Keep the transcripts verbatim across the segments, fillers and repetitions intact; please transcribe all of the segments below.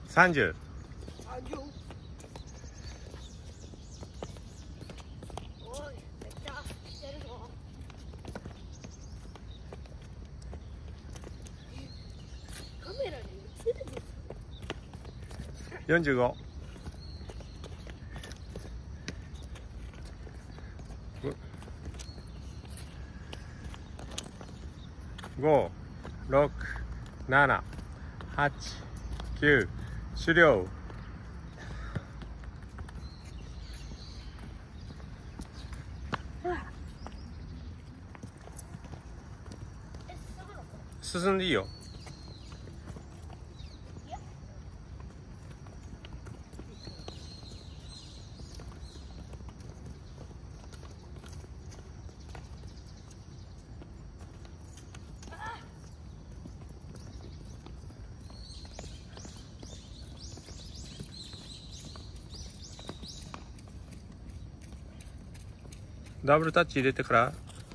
さんじゅう。よんじゅうご。ご、ろく、なな、はち、きゅう、終了。進んでいいよ。ダブルタッチ入れてから。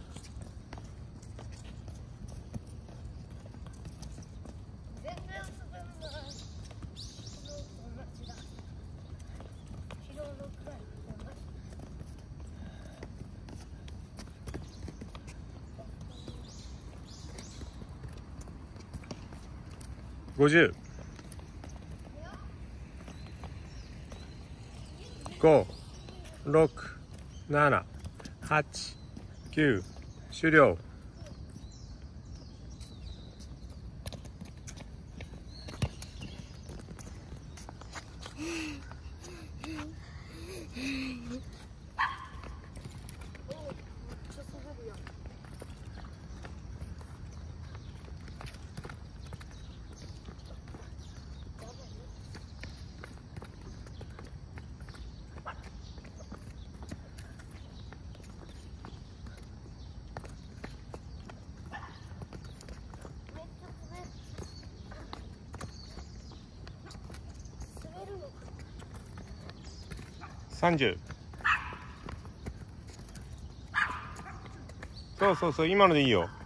ごじゅう。ご、ろく、なな、はち、きゅう、終了。さんじゅう。そうそうそう、今のでいいよ。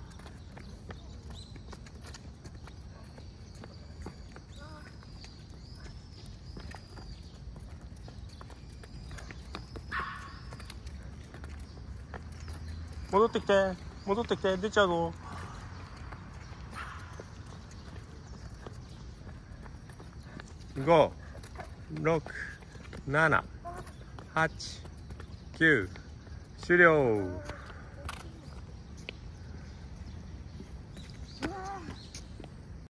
戻ってきて、戻ってきて、出ちゃうぞ。ご、ろく、なな、はち、きゅう、終了。